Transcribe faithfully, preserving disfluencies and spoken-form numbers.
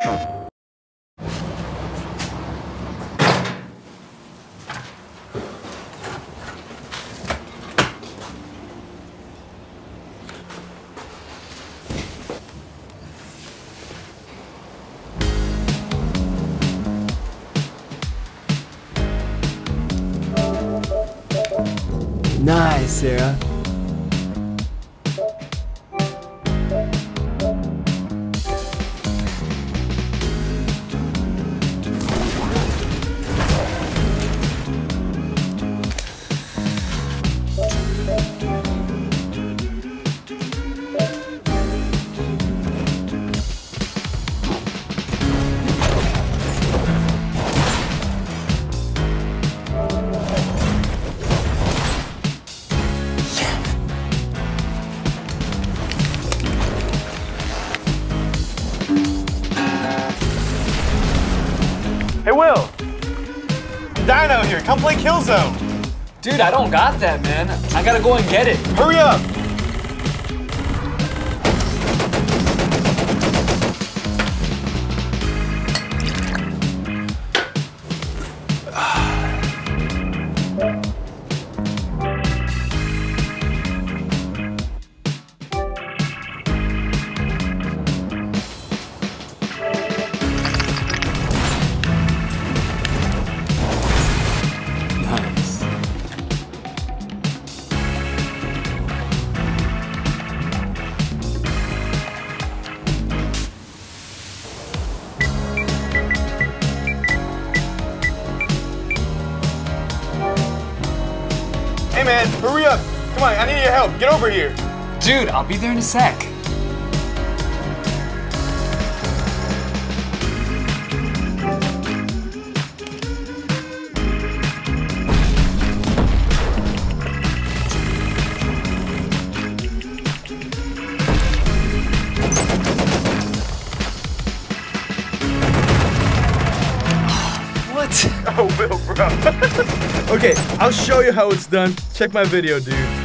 Nice, Sarah. Hey, Will! Dino here, come play Killzone! Dude, I don't got that, man. I gotta go and get it. Hurry up! Hey man, hurry up! Come on, I need your help. Get over here. Dude, I'll be there in a sec. Oh, Will, bro. Okay, I'll show you how it's done. Check my video, dude.